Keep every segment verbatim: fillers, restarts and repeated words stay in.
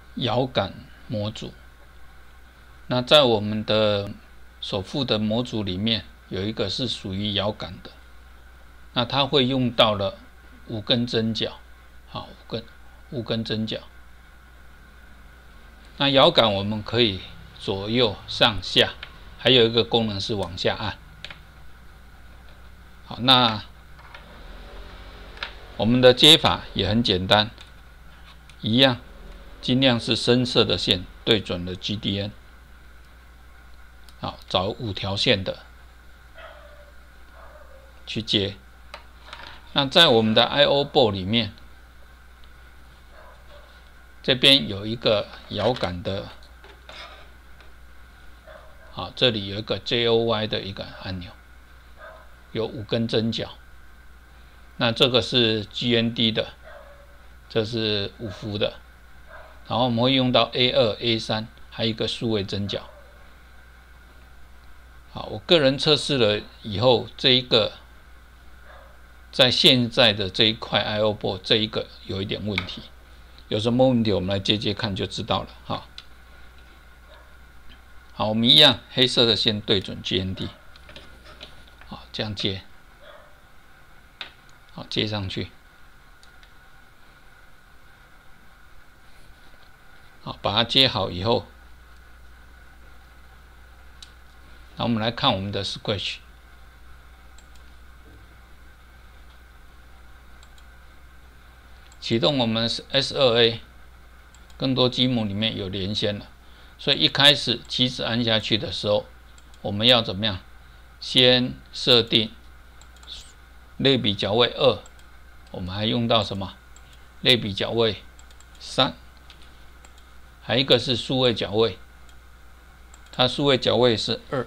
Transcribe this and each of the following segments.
遥感模组。那在我们的首副的模组里面，有一个是属于遥感的，那它会用到了五根针脚，好，五根五根针脚。那遥感我们可以左右上下，还有一个功能是往下按。好，那我们的接法也很简单，一样，尽量是深色的线对准了 G D N。好，找五条线的去接。那在我们的 I O board 里面，这边有一个遥感的，好，这里有一个 J O Y 的一个按钮，有五根针脚。那这个是 G N D 的，这是五伏的，然后我们会用到 A 二、A 三，还有一个数位针脚。好，我个人测试了以后，这一个在现在的这一块 I O board 这一个有一点问题，有什么问题我们来接接看就知道了。哈，好，我们一样黑色的线对准 G N D， 好，这样接，好，接上去，好，把它接好以后，那我们来看我们的 Scratch。启动我们 S 二 A， 更多积木里面有连线了，所以一开始起始按下去的时候，我们要怎么样？先设定类比角位二，我们还用到什么？类比角位三，还有一个是数位角位，它数位角位是二。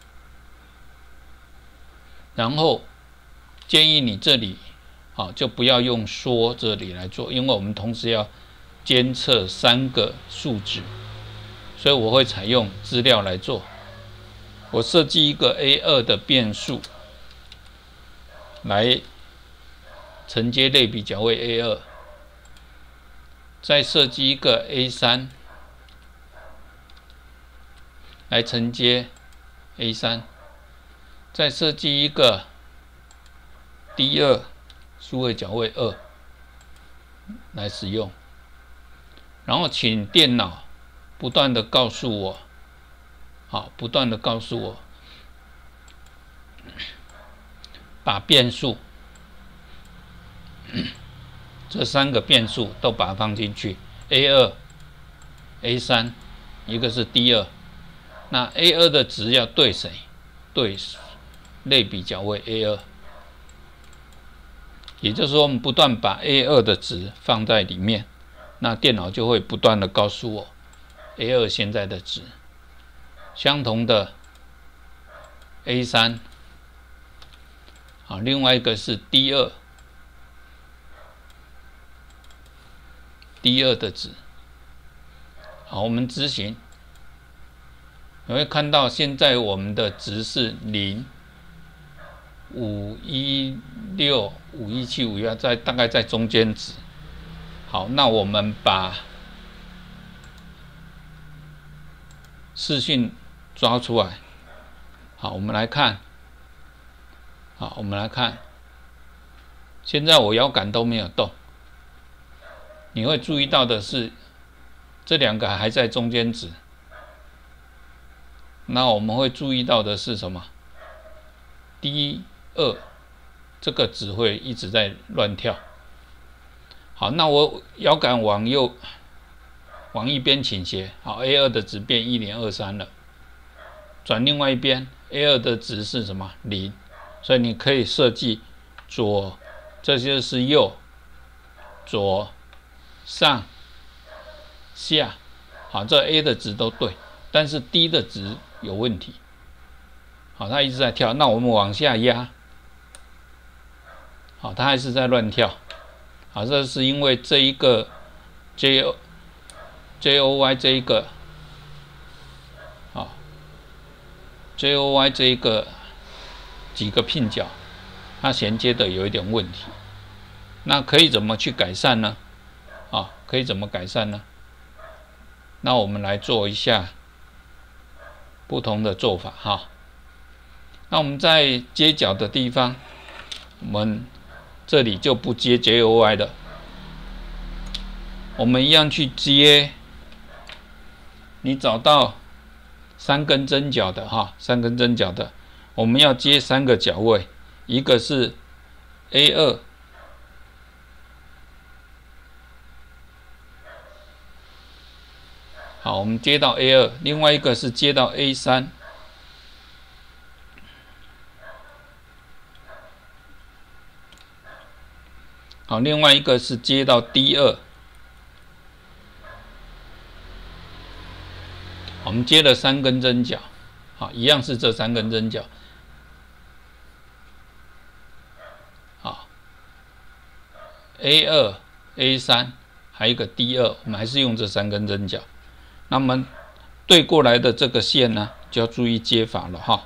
然后建议你这里，好，就不要用缩这里来做，因为我们同时要监测三个数值，所以我会采用资料来做。我设计一个 A 二 的变数来承接类比角位 A 二， 再设计一个 A 三 来承接 A 三， 再设计一个 D 二 数位角位二来使用，然后请电脑不断的告诉我，好，不断的告诉我，把变数这三个变数都把它放进去 ，A 二、A 三， 一个是 D 二， 那 A 二 的值要对谁？对类比角位 A 二。也就是说，我们不断把 A 二 的值放在里面，那电脑就会不断的告诉我 A 二 现在的值。相同的 A 三， 好，另外一个是 D 二， D 二 的值。好，我们执行，你会看到现在我们的值是零。五一六、五一七、五一八在大概在中间值。好，那我们把视讯抓出来。好，我们来看。好，我们来看。现在我摇杆都没有动，你会注意到的是，这两个还在中间值。那我们会注意到的是什么 ？D 二这个值会一直在乱跳。好，那我摇杆往右往一边倾斜，好 ，A 二 的值变一点二三了。转另外一边 ，A 二 的值是什么？零。所以你可以设计左，这就是右，左、上、下。好，这 A 的值都对，但是 D 的值有问题。好，它一直在跳，那我们往下压。好，它还是在乱跳。好，这是因为这一个 J O J O Y 这一个，好 J O Y 这一个几个拼角，它衔接的有一点问题。那可以怎么去改善呢？啊，可以怎么改善呢？ 那我们来做一下不同的做法哈。那我们在接角的地方，我们这里就不接 J O Y 的，我们一样去接。你找到三根针脚的哈，三根针脚的，我们要接三个角位，一个是 A 二。好，我们接到 A 二，另外一个是接到 A 三。好，另外一个是接到 D 二。我们接了三根针脚，好，一样是这三根针脚。好 ，A 二、A 三，还有一个 D 二，我们还是用这三根针脚。那么对过来的这个线呢，就要注意接法了哈。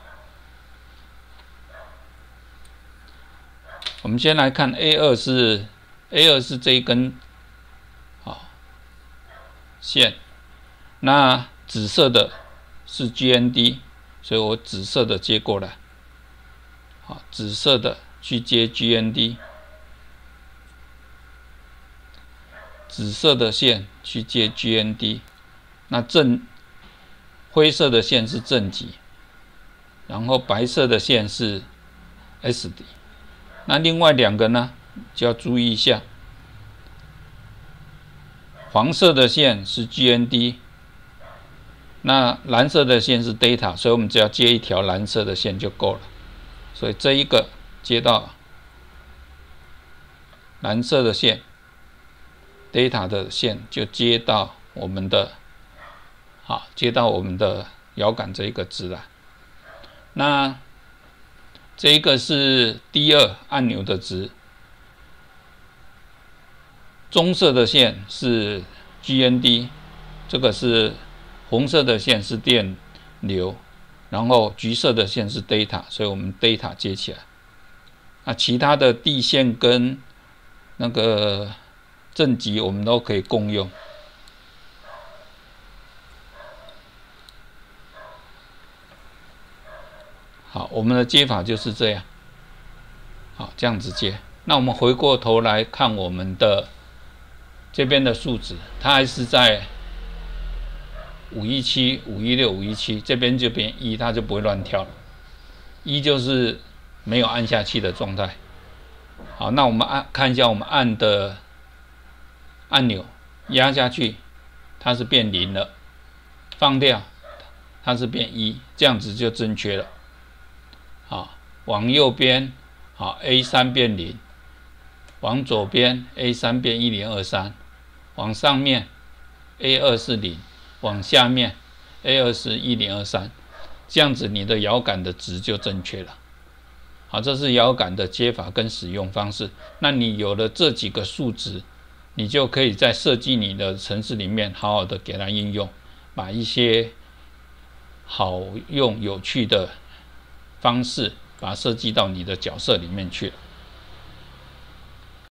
我们先来看 A 二是 A 二是这一根好线，那紫色的是 G N D， 所以我紫色的接过来，好，紫色的去接 G N D， 紫色的线去接 G N D， 那正灰色的线是正极，然后白色的线是 S D。那另外两个呢，就要注意一下，黄色的线是 G N D。那蓝色的线是 data， 所以我们只要接一条蓝色的线就够了。所以这一个接到蓝色的线 ，data 的线就接到我们的，好，接到我们的摇杆这一个值了。那这一个是 D 二 按钮的值，棕色的线是 G N D， 这个是。红色的线是电流，然后橘色的线是 data， 所以我们 data 接起来。那其他的地线跟那个正极我们都可以共用。好，我们的接法就是这样。好，这样子接。那我们回过头来看我们的这边的数值，它还是在五一七、五一六、五一七，这边就变一，它就不会乱跳了。一就是没有按下去的状态。好，那我们按看一下我们按的按钮，压下去，它是变零了；放掉，它是变一，这样子就正确了。好，往右边，好 A 三 变零；往左边 A 三 变一零二三；往上面 A 二 是零。往下面 A 二 是一零二三，这样子你的摇杆的值就正确了。好，这是摇杆的接法跟使用方式。那你有了这几个数值，你就可以在设计你的程式里面好好的给它应用，把一些好用有趣的方式把它设计到你的角色里面去了。